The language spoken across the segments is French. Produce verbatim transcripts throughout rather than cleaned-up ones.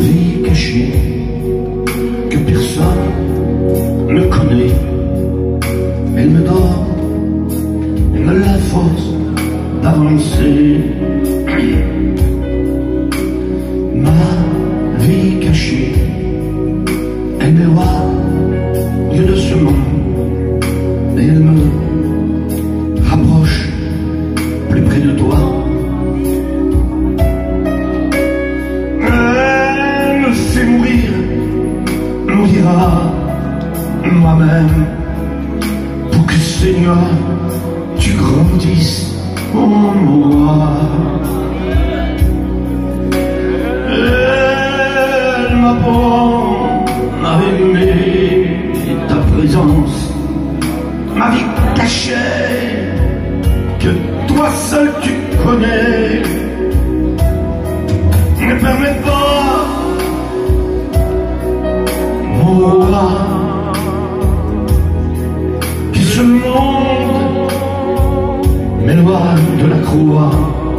vie cachée que personne ne connaît. Elle me donne, elle me la force d'avancer. Ma vie cachée, elle m'éloigne de ce monde et elle me rapproche plus près de toi. Elle me fait mourir, mourir à moi-même, pour que Seigneur, tu grandisses en moi. Elle m'apprend à aimer ta présence, ma vie cachée, que toi seul tu connais. Ne permets pas, mon roi, que ce monde m'éloigne de la croix.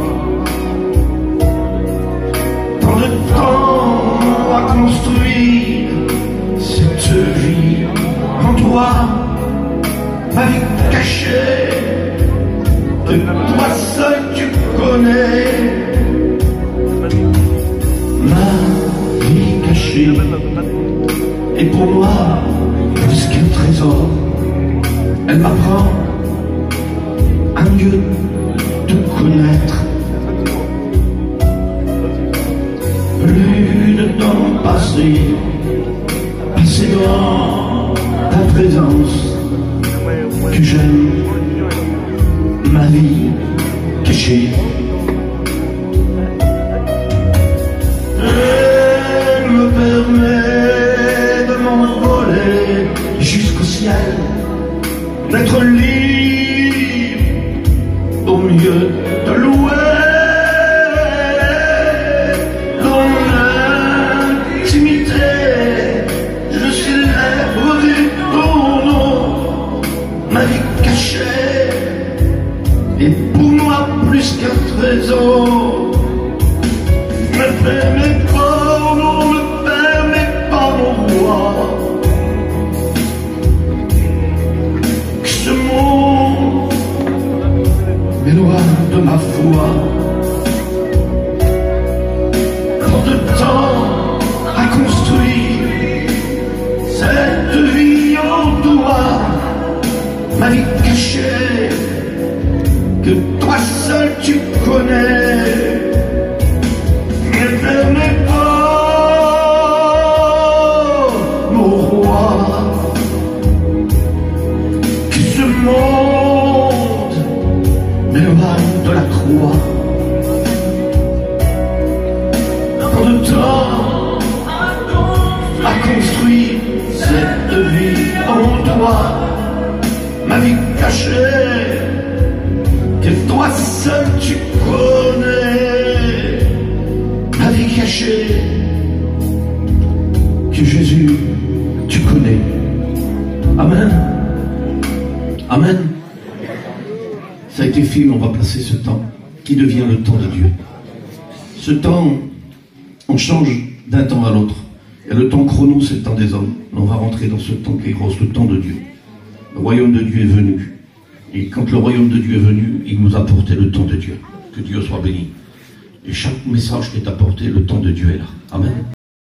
Tant de temps à construire cette vie en toi, ma vie cachée, que toi seul tu connais. Ma vie cachée est pour moi plus qu'un trésor. Elle m'apprend à mieux te connaître. Plus de temps passé, passé dans ta présence, que j'aime ma vie cachée. Elle me permet de m'envoler jusqu'au ciel, d'être libre au milieu de l'ouest. Dans l'intimité, je célèbre ton nom, ma vie cachée est pour moi plus qu'un trésor. Ne permets pas, oh non, ne permets pas, mon roi, que ce monde m'éloigne de ma foi. Tant de temps à construire cette vie en toi, ma vie cachée, que toi seul tu connais. Ne permets pas, mon roi, que ce monde m'éloigne de la croix. Tant de temps à construire cette vie en toi, ma vie cachée, que toi seul tu connais. Ma vie cachée, que Jésus, tu connais. Amen. Amen. Ça a été fait, on va placer ce temps qui devient le temps de Dieu. Ce temps, on change d'un temps à l'autre. Et le temps chrono, c'est le temps des hommes. On va rentrer dans ce temps qui est gros, le temps de Dieu. Le royaume de Dieu est venu. Et quand le royaume de Dieu est venu, il nous a apporté le temps de Dieu. Que Dieu soit béni. Et chaque message qui est apporté, le temps de Dieu est là. Amen.